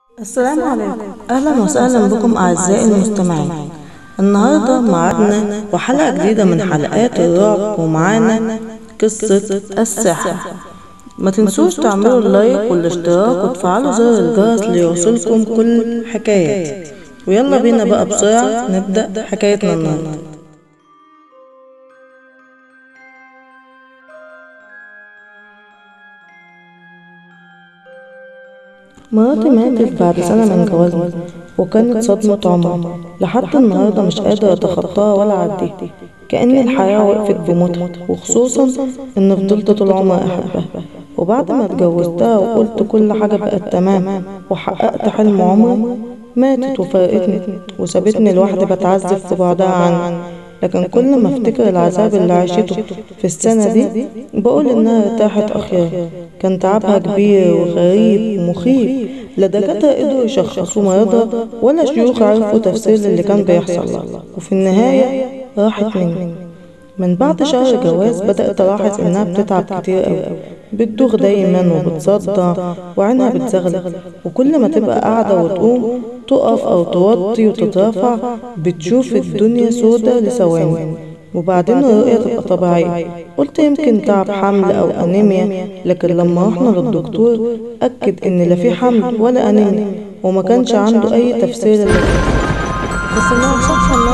السلام عليكم، أهلا وسهلا بكم أعزائي المستمعين. النهاردة معادنا وحلقة جديدة من حلقات الرعب، ومعانا قصة السحر. ما تنسوش تعملوا اللايك والاشتراك وتفعلوا زر الجرس ليوصلكم كل حكايات. ويلا بينا بقى بسرعة نبدأ حكايتنا النهاردة. مراتي ماتت بعد سنة من جوازنا، وكانت صدمة عمر. لحد النهاردة مش قادرة أتخطاها ولا أعديها، كأن الحياة وقفت بموتها، وخصوصا إن فضلت طول عمري أحبها. وبعد ما اتجوزتها وقلت كل حاجة بقت تمام وحققت حلم عمري، ماتت وفارقتني وسابتني لوحدي بتعذب في بعدها عني. لكن كل ما افتكر العذاب اللي عاشته في السنة دي بقول إنها ارتاحت أخيرا. كان تعبها كبير وغريب ومخيف، لا دكاترة قدروا يشخصوا مرضها ولا شيوخ عرفوا تفسير اللي كان بيحصل لها، وفي النهاية راحت مني. من بعد شهر جواز بدأت ألاحظ إنها بتتعب كتير أوي، بتدوخ دايما وبتصدع وعينها بتزغلل، وكل ما تبقى قاعدة وتقوم تقف أو توطي وتترفع بتشوف الدنيا سودة لثواني، وبعدين الرؤية تبقى طبيعية. قلت يمكن تعب حمل أو أنيميا، لكن لما رحنا للدكتور أكد إن لا في حمل ولا أنيميا، وما كانش عنده أي تفسير بس إنها مصحة إنها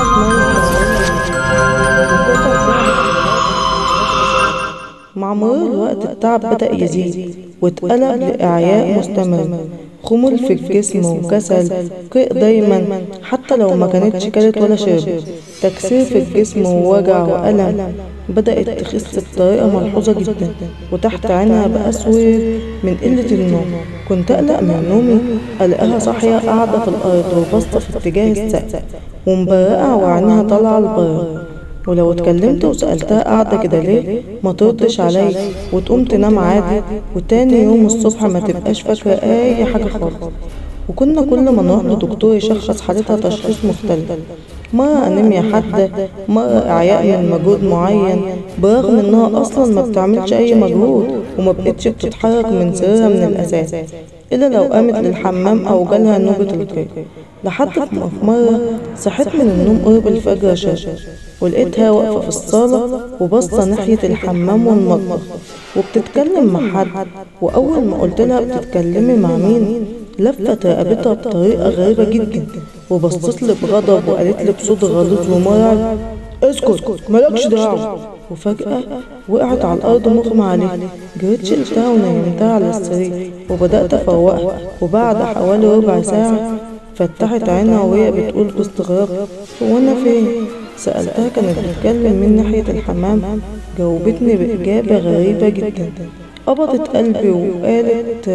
مع مرور الوقت التعب بدأ يزيد واتقلب لإعياء مستمر، خمول في الجسم وكسل، قيء دايما حتى لو ما كانتش كلت ولا شربت، تكسير في الجسم ووجع وألم. بدأت تخس بطريقة ملحوظة جدا، وتحت عينها بقى أسود من قلة النوم. كنت أقلق من نومي ألاقيها صاحية قاعدة في الأرض وباصة في اتجاه السقف ومبرقة وعينها طالعة لبره، ولو اتكلمت وسألتها قاعدة كده ليه ما تردش عليا وتقوم تنام عادي، وتاني يوم الصبح ما تبقاش فاكرة أي حاجة خالص. وكنا كل ما نروح لدكتور يشخص حالتها تشخيص مختلف، مرة أنيميا حادة، مرة إعياء من مجهود معين، برغم إنها أصلا ما بتعملش أي مجهود وما بقتش بتتحرك من سريرها من الأساس إلا لو قامت للحمام أو جالها نوبة القيء. لحد ما في مرة صحيت من النوم قرب الفجر شاشة، ولقيتها واقفة في الصالة وباصة ناحية الحمام والمطبخ وبتتكلم مع حد. وأول ما قلت لها بتتكلمي مع مين لفت رقبتها بطريقة غريبة جدا وبصت لي بغضب وقالت لي بصوت غليظ ومرعب: اسكت مالكش دعوة. وفجأة وقعت على الأرض مغمى عليها. جريت شلتها ونيمتها على السرير وبدأت أفوقها، وبعد حوالي ربع ساعة فتحت عينها وهي بتقول باستغراب: هو أنا فين؟ سألتها كانت بتتكلم من ناحية الحمام. جاوبتني بإجابة غريبة جدا، قبضت قلبي وقالت: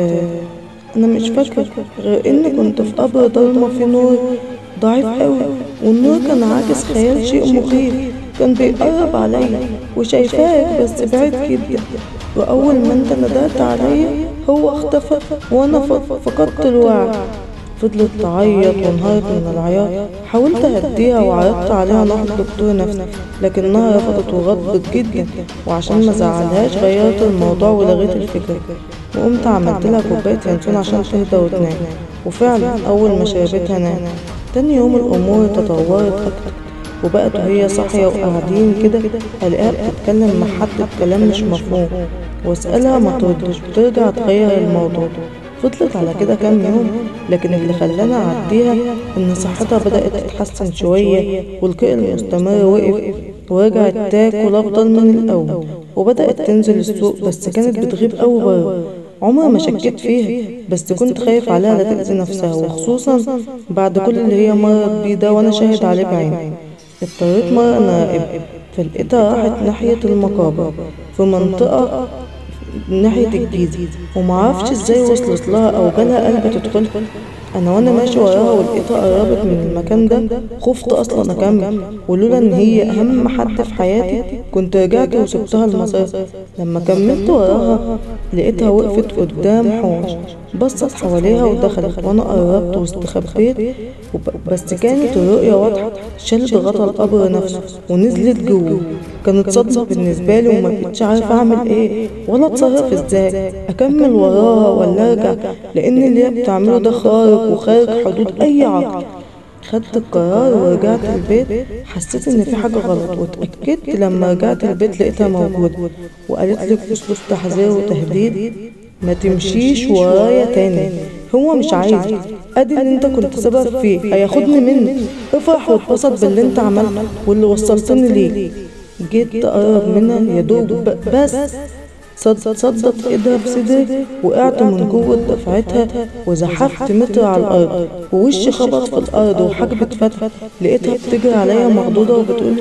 أنا مش فاكرة غير إني كنت في قبر ضلمة في نور ضعيف قوي، والنور كان عاكس خيال شيء مخيف كان بيقرب عليا، وشايفاك بس بعيد جدا، وأول ما انت ندهت عليا هو اختفى وأنا فقدت الوعي. فضلت تعيط وانهارت من العياط. حاولت اهديها وعرضت عليها نروح لدكتور نفسي، لكنها رفضت وغضبت جدا، وعشان ما زعلهاش غيرت الموضوع ولغيت الفكرة، وقمت عملت لها كوباية ينسون عشان تهدى وتنام. وفعلا أول ما شربتها نام. تاني يوم الأمور تطورت أكتر، وبقت وهي صاحية وقاعدين كده ألاقيها بتتكلم مع حد بكلام مش مفهوم، واسألها ما تردش بترجع تغير الموضوع. فضلت على كده كام يوم، لكن اللي خلانا أعديها إن صحتها بدأت تتحسن شوية، والقيء المستمر وقف ورجعت تاكل أفضل من الأول، وبدأت تنزل السوق، بس كانت بتغيب أوي بره. عمري ما شكيت فيها، بس كنت خايف عليها لا تأذي نفسها، وخصوصا بعد كل اللي هي مرت بيه ده وأنا شاهد عليه بعيني. اضطريت مرة أنا أراقبها، فلقيتها راحت ناحية المقابر في منطقة ناحية الجيزة، ومعرفش ازاي وصلت لها او جالها قلب تدخلها. انا وانا ماشي وراها ولقيتها قربت من المكان ده خفت اصلا اكمل، ولولا ان هي اهم حد في حياتي كنت رجعت وسبتها المسار. لما كملت وراها لقيتها وقفت قدام حوش بصت حواليها ودخلت، وانا قربت واستخبيت بس كانت الرؤية واضحة. شالت غطا القبر نفسه ونزلت جوه. كانت صدمة بالنسبة لي وما بقتش عارفة اعمل ايه ولا اتصرف ازاي، اكمل وراها ولا ارجع، لان اللي هي بتعمله ده خارق وخارج حدود اي عقل. خدت القرار ورجعت البيت. حسيت ان في حاجة غلط، واتأكدت لما رجعت البيت لقيتها موجودة، وقالت لي بأسلوب تحذير وتهديد: ما تمشيش ورايا تاني، هو مش عايز، ادي اللي انت كنت سبب فيه هياخدني منك، افرح واتبسط باللي انت عملته واللي وصلتني ليه. جيت اقرب منها يا دوب بس صدت ايدها بصدري، وقعت من قوة دفعتها وزحفت متر على الارض، ووشي خبط في الارض وحاجبي اتفتح. لقيتها بتجري عليا مخضوضة وبتقول: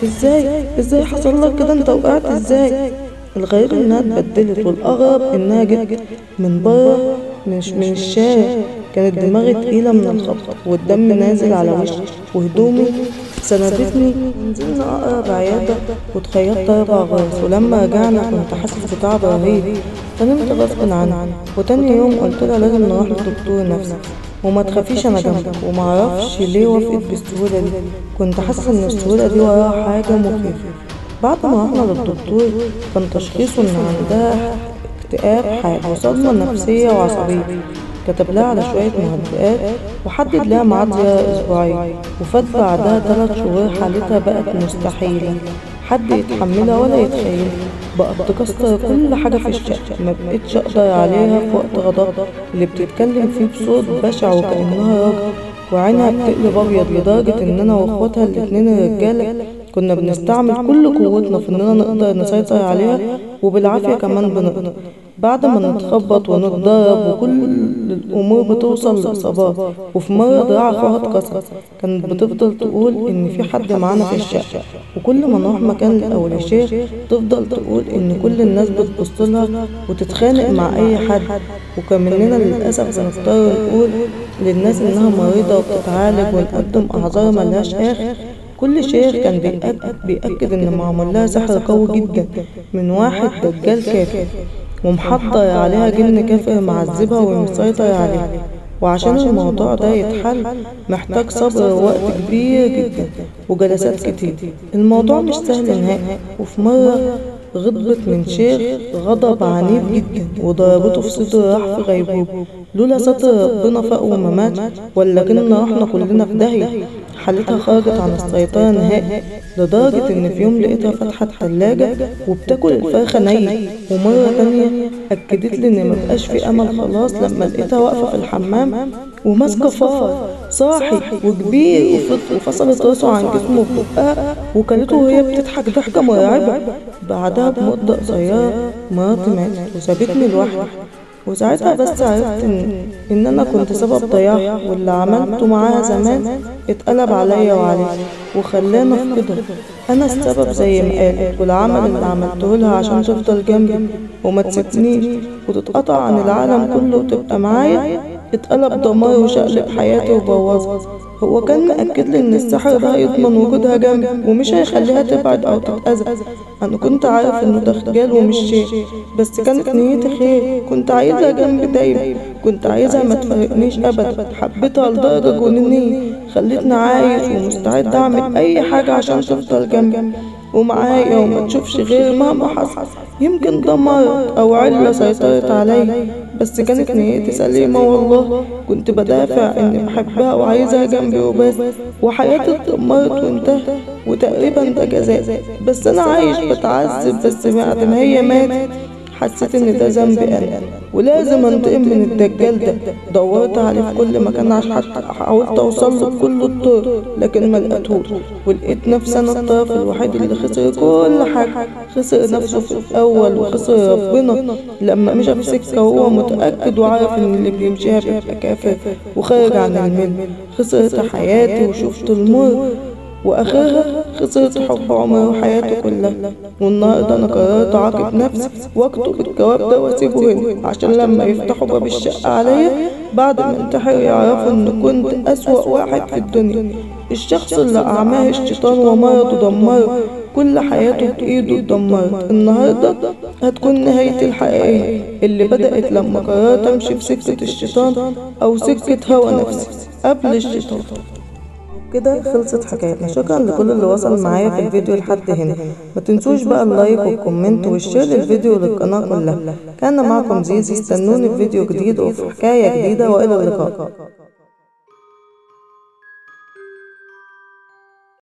ازاي حصل لك كده، انت وقعت ازاي؟ الغريب انها اتبدلت، والاغرب انها جت من بره، مش من الشارع. كانت دماغي تقيلة من الخبط، والدم نازل على وشي وهدومي. سندتني، نزلنا أقرب عيادة واتخيطت 4 غرز، ولما رجعنا كنت حاسس بتعب رهيب، فنمت غصب عني. وتاني يوم قلت لها لازم نروح لدكتور نفسي، وما تخافيش انا جنبك. ومعرفش ليه وافقت بالسهولة دي، كنت حاسس ان السهولة دي وراها حاجة مخيفة. بعد ما رحنا للدكتور كان تشخيصه ان عندها اكتئاب حاد وصدمة نفسية وعصبية. كتب لها على شوية مهدئات وحدد لها ميعاد زيارة أسبوعية، وفات بعدها 3 شهور حالتها بقت مستحيلة حد يتحملها ولا يتخيل. بقت تكسر كل حاجة في الشقة، ما بقتش أقدر عليها في وقت غضب اللي بتتكلم فيه بصوت بشع وكأنها راجل، وعينها بتقلب أبيض لدرجة إن أنا وأخواتها الاتنين الرجالة كنا بنستعمل كل قوتنا في إننا نقدر نسيطر عليها، وبالعافية كمان بنقدر. بعد ما نتخبط ونتضرب وكل الأمور بتوصل لإصابات. وفي مرة دراع أخوها اتكسر، كانت بتفضل تقول إن في حد معانا في الشقة، وكل ما نروح مكان أو لشيخ تفضل تقول إن كل الناس بتبصلها وتتخانق مع أي حد. وكمننا للأسف بنضطر نقول للناس إنها مريضة وبتتعالج، ونقدم أعذار ملهاش آخر. كل شيخ كان بيأكد إن معمول لها سحر قوي جدا من واحد دجال كافر، ومحضر عليها جن كافر معذبها ومسيطر عليها. وعشان الموضوع ده يتحل محتاج صبر ووقت كبير جدا وجلسات كتير. الموضوع مش سهل نهائي. وفي مرة غضبت من شيخ غضب عنيف جدا وضربته في صدره، راح في غيبوبة. لولا ستر ربنا فاق وما مات، ولكننا رحنا كلنا في داهية. حالتها خرجت عن السيطرة نهائي، لدرجة ان في يوم لقيتها فاتحة الثلاجة وبتاكل الفرخة نية. ومرة تانية اكدت لي ان مبقاش في امل خلاص لما لقيتها واقفة في الحمام وماسكة فار صاحي وكبير وفصلت راسه عن جسمه ببقها وكلته وهي بتضحك ضحكة مرعبة. بعدها بمدة قصيرة مراتي ماتت وسابتني لوحدي، وساعتها بس عرفت إن أنا كنت سبب ضياعها، واللي عملته معاها زمان اتقلب عليا وعليها وخلاني أفقدها. أنا السبب زي ما قالت، والعمل اللي عملته لها عشان تفضل جنبي وما تسيبنيش وتتقطع عن العالم كله وتبقى معايا اتقلب دمار وشقلب حياتي وبوظها. هو كان مأكد لي إن السحر ده هيضمن وجودها جنبي ومش هيخليها تبعد أو تتأذى. أنا كنت عارف إنه ده خجال ومش شيء، بس كانت نيتي خير. كنت عايزها جنبي دايما، كنت عايزها ما تفارقنيش أبدا. حبيتها لدرجة جنونية خلتني عايش ومستعد أعمل أي حاجة عشان تفضل جنبي ومعايا وما تشوفش غير مهما حصل. يمكن ده مرض أو علة سيطرت عليا، بس كانت نيتي سليمة والله. كنت بدافع إني بحبها وعايزها جنبي وبس، وحياتي اتدمرت وانتهت، وتقريبا ده جزاء. بس أنا عايش بتعذب، بس بعد ما هي ماتت حسيت إن ده ذنبي أنا ولازم أنتقم من الدجال ده. دورت عليه في كل مكان عشان حاولت أوصل له بكل الطرق لكن ما لقيتهوش، ولقيت نفسي أنا الطرف الوحيد اللي خسر كل حاجة. خسر نفسه في الأول وخسر ربنا لما مشى في سكة وهو متأكد وعارف إن اللي بيمشيها بيبقى كافر وخارج عن المل. خسرت حياتي وشفت المر، واخرها خسرت حب عمري وحياتي كلها. والنهارده انا قررت اعاقب نفسي واكتب الجواب ده واسيبه هنا، عشان لما يفتحوا باب الشقه عليا بعد ما انتحر يعرفوا ان كنت اسوأ واحد في الدنيا. الشخص اللي اعماه الشيطان ومرضه دمره، كل حياته بإيده اتدمرت. النهاردة هتكون نهايتي الحقيقية اللي بدأت لما قررت أمشي في سكة الشيطان أو سكة هوى نفسي قبل الشيطان. كده خلصت حكايتنا. شكرا لكل اللي وصل معايا في الفيديو لحد هنا. ما تنسوش بقى اللايك والكومنت والشير للفيديو وللقناة كلها. كان معكم زيزي، استنوني في فيديو جديد وفي حكاية جديدة، وإلى اللقاء.